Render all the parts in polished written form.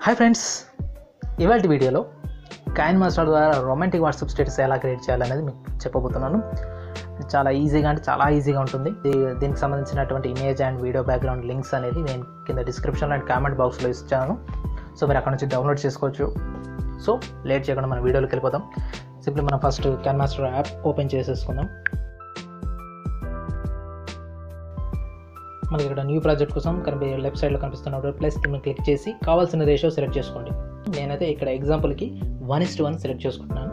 Hi friends, ఇవాళ వీడియోలో Coin Master ద్వారా రొమాంటిక్ వాట్సాప్ స్టేటస్ ఎలా క్రియేట్ చేయాలనేది మీకు చెప్పబోతున్నాను. చాలా ఈజీగా ఉంటుంది. దీనికి సంబంధించినటువంటి image and video background links అనేది నేను కింద డిస్క్రిప్షన్లో అండ్ కామెంట్ బాక్స్లో ఇస్తాను. సో మీరు అక్కడ నుంచి డౌన్లోడ్ చేసుకోవచ్చు. సో లేట్ చేయకుండా మన వీడియోలోకి వెళ్ళిపోతాం. సింప్లీ మనం first Coin Master app open చేసేసుకుందాం. మనకి ఇక్కడ న్యూ ప్రాజెక్ట్ కోసం లెఫ్ట్ సైడ్లో కనిపిస్తున్న ప్లస్ క్లిక్ చేసి కావాల్సిన రేషియో సెలెక్ట్ చేసుకోండి. నేనైతే ఇక్కడ ఎగ్జాంపుల్కి 1:1 సెలెక్ట్ చేసుకుంటున్నాను.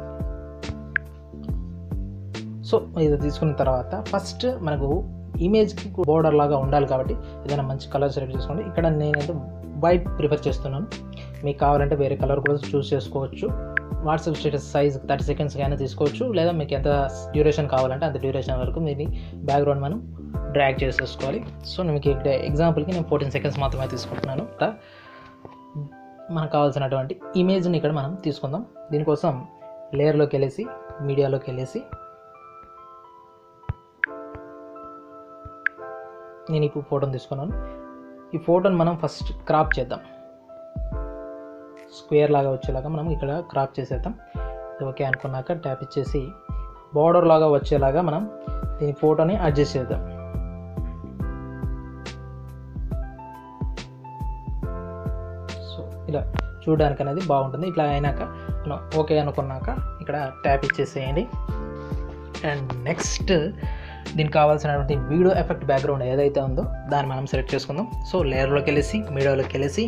సో ఇది తీసుకున్న తర్వాత ఫస్ట్ మనకు ఇమేజ్కి బోర్డర్ లాగా ఉండాలి కాబట్టి ఏదైనా మంచి కలర్ సెలెక్ట్ చేసుకోండి. ఇక్కడ నేనైతే వైట్ ప్రిఫర్ చేస్తున్నాను. మీకు కావాలంటే వేరే కలర్ కూడా చూస్ చేసుకోవచ్చు. వాట్సాప్ స్టేటస్ సైజ్ 30 seconds అయినా తీసుకోవచ్చు, లేదా మీకు ఎంత డ్యూరేషన్ కావాలంటే అంత డ్యూరేషన్ వరకు మీది బ్యాక్గ్రౌండ్ మనం డ్రాగ్ చేసేసుకోవాలి. సో మీకు ఇక్కడ ఎగ్జాంపుల్కి నేను 14 seconds మాత్రమే తీసుకుంటున్నాను. మనకు కావాల్సినటువంటి ఇమేజ్ని ఇక్కడ మనం తీసుకుందాం. దీనికోసం లేయర్లోకి వెళ్ళేసి మీడియాలోకి వెళ్ళేసి నేను ఇప్పుడు ఫోటోని తీసుకున్నాను. ఈ ఫోటోని మనం ఫస్ట్ క్రాప్ చేద్దాం. స్క్వేర్ లాగా వచ్చేలాగా మనం ఇక్కడ క్రాప్ చేసేద్దాం. ఓకే అనుకున్నాక ట్యాప్ ఇచ్చేసి బార్డర్ లాగా వచ్చేలాగా మనం దీని ఫోటోని అడ్జస్ట్ చేద్దాం. సో ఇలా చూడడానికి అనేది బాగుంటుంది. ఇట్లా అయినాక మనం ఓకే అనుకున్నాక ఇక్కడ ట్యాప్ ఇచ్చేసేయండి. అండ్ నెక్స్ట్ దీనికి కావాల్సినటువంటి వీడియో ఎఫెక్ట్ బ్యాక్గ్రౌండ్ ఏదైతే ఉందో దాన్ని మనం సెలెక్ట్ చేసుకుందాం. సో లేయర్లోకి వెళ్ళేసి మీడియాలోకి వెళ్ళేసి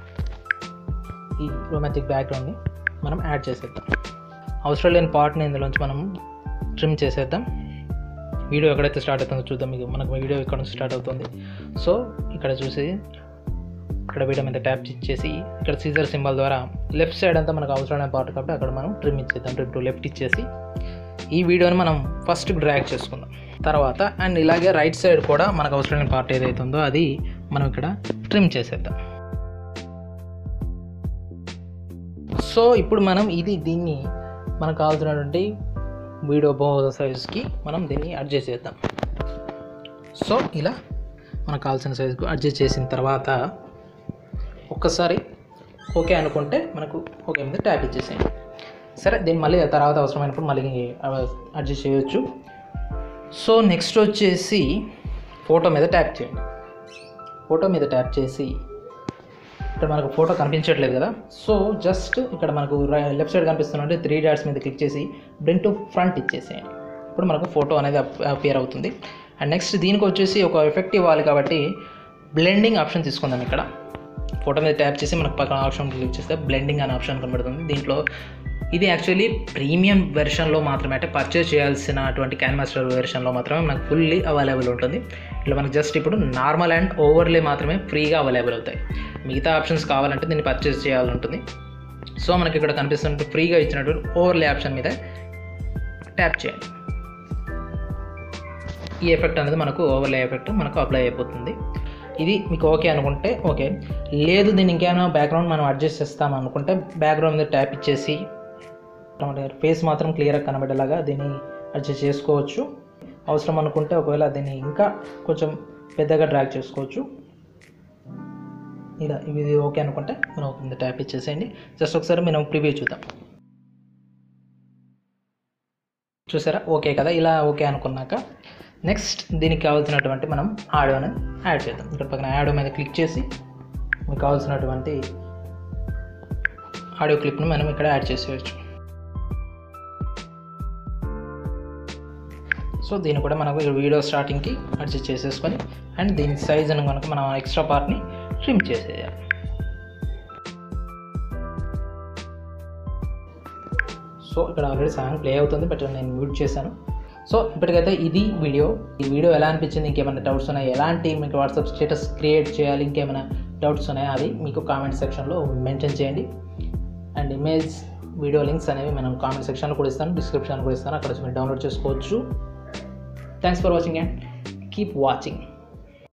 ఈ రొమాంటిక్ బ్యాక్గ్రౌండ్ని మనం యాడ్ చేసేద్దాం. అవసరం లేని పార్ట్ని ఇందులోంచి మనం ట్రిమ్ చేసేద్దాం. వీడియో ఎక్కడైతే స్టార్ట్ అవుతుందో చూద్దాం. మనకు వీడియో ఇక్కడ నుంచి స్టార్ట్ అవుతుంది. సో ఇక్కడ చూసి ఇక్కడ వీడియో మీద ట్యాప్ ఇచ్చేసి ఇక్కడ సీజర్ సింబల్ ద్వారా లెఫ్ట్ సైడ్ అంతా మనకు అవసరమైన పార్ట్ కాబట్టి అక్కడ మనం ట్రిమ్ ఇచ్చేద్దాం. ట్రిమ్ టు లెఫ్ట్ ఇచ్చేసి ఈ వీడియోని మనం ఫస్ట్ డ్రాగ్ చేసుకుందాం. తర్వాత అండ్ ఇలాగే రైట్ సైడ్ కూడా మనకు అవసరమైన పార్ట్ ఏదైతే ఉందో అది మనం ఇక్కడ ట్రిమ్ చేసేద్దాం. సో ఇప్పుడు మనం దీన్ని మనకు కావాల్సినటువంటి వీడియో సైజ్కి మనం దీన్ని అడ్జస్ట్ చేద్దాం. సో ఇలా మనకు కావాల్సిన సైజుకు అడ్జస్ట్ చేసిన తర్వాత ఒక్కసారి ఓకే అనుకుంటే మనకు ఓకే మీద ట్యాప్ ఇచ్చేసేయండి. సరే, దీన్ని మళ్ళీ తర్వాత అవసరమైనప్పుడు మళ్ళీ అడ్జస్ట్ చేయొచ్చు. సో నెక్స్ట్ వచ్చేసి ఫోటో మీద ట్యాప్ చేయండి. ఫోటో మీద ట్యాప్ చేసి ఇక్కడ మనకు ఫోటో కనిపించట్లేదు కదా. సో జస్ట్ ఇక్కడ మనకు లెఫ్ట్ సైడ్ కనిపిస్తున్నట్టు 3 dots మీద క్లిక్ చేసి బ్రింగ్ టు ఫ్రంట్ ఇచ్చేసేయండి. ఇప్పుడు మనకు ఫోటో అనేది అపియర్ అవుతుంది. అండ్ నెక్స్ట్ దీనికి వచ్చేసి ఒక ఎఫెక్ట్ ఇవ్వాలి కాబట్టి బ్లెండింగ్ ఆప్షన్ తీసుకుందాం. ఇక్కడ ఫోటో మీద ట్యాప్ చేసి మనకు పక్కన ఆప్షన్ క్లిక్ చేస్తే బ్లెండింగ్ అనే ఆప్షన్ కనబడుతుంది. దీంట్లో ఇది యాక్చువల్లీ ప్రీమియం వెర్షన్లో మాత్రమే, అంటే పర్చేస్ చేయాల్సినటువంటి కాయిన్ మాస్టర్ వెర్షన్లో మాత్రమే మనకు ఫుల్లీ అవైలబుల్ ఉంటుంది. ఇట్లా మనకు జస్ట్ ఇప్పుడు నార్మల్ అండ్ ఓవర్లే మాత్రమే ఫ్రీగా అవైలబుల్ అవుతాయి. మిగతా ఆప్షన్స్ కావాలంటే దీన్ని పర్చేస్ చేయాలి ఉంటుంది. సో మనకి ఇక్కడ కనిపిస్తున్నట్టు ఫ్రీగా ఇచ్చినటువంటి ఓవర్లే ఆప్షన్ మీద ట్యాప్ చేయండి. ఈ ఎఫెక్ట్ అనేది మనకు ఓవర్లే ఎఫెక్ట్ మనకు అప్లై అయిపోతుంది. ఇది మీకు ఓకే అనుకుంటే ఓకే, లేదు దీన్ని ఇంకేమైనా బ్యాక్గ్రౌండ్ మనం అడ్జస్ట్ చేస్తాం అనుకుంటే బ్యాక్గ్రౌండ్ మీద ట్యాప్ ఇచ్చేసి ఫేస్ మాత్రం క్లియర్గా కనబడేలాగా దీన్ని అడ్జస్ట్ చేసుకోవచ్చు. అవసరం అనుకుంటే ఒకవేళ దీన్ని ఇంకా కొంచెం పెద్దగా డ్రాగ్ చేసుకోవచ్చు. ఇలా ఇది ఓకే అనుకుంటే మనం కింద ట్యాప్ ఇచ్చేసేయండి. జస్ట్ ఒకసారి మనం ప్రివ్యూ చూద్దాం. చూసారా, ఓకే కదా. ఇలా ఓకే అనుకున్నాక నెక్స్ట్ దీనికి కావాల్సినటువంటి మనం ఆడియోని యాడ్ చేద్దాం. ఇక్కడ పక్కన ఆడియో మీద క్లిక్ చేసి మీకు కావాల్సినటువంటి ఆడియో క్లిప్ని మనం ఇక్కడ యాడ్ చేసేయచ్చు. సో దీన్ని కూడా మనకు వీడియో స్టార్టింగ్కి అడ్జస్ట్ చేసేసుకొని అండ్ దీని సైజ్ అని కనుక మనం ఎక్స్ట్రా పార్ట్ని ట్రిమ్ చేసేయాలి. సో ఇక్కడ ఆల్రెడీ సాంగ్ ప్లే అవుతుంది, బట్ నేను మ్యూట్ చేశాను. సో ఇప్పటికైతే ఈ వీడియో ఎలా అనిపించింది, ఇంకేమైనా డౌట్స్ ఉన్నాయి, ఎలాంటి మీకు వాట్సాప్ స్టేటస్ క్రియేట్ చేయాలి, ఇంకేమైనా డౌట్స్ ఉన్నాయో అది మీకు కామెంట్ సెక్షన్లో మెన్షన్ చేయండి. అండ్ ఇమేజ్ వీడియో లింక్స్ అనేవి మనం కామెంట్ సెక్షన్లో కూడా ఇస్తాను, డిస్క్రిప్షన్లో కూడా ఇస్తాను. అక్కడ మీరు డౌన్లోడ్ చేసుకోవచ్చు. Thanks for watching and keep watching.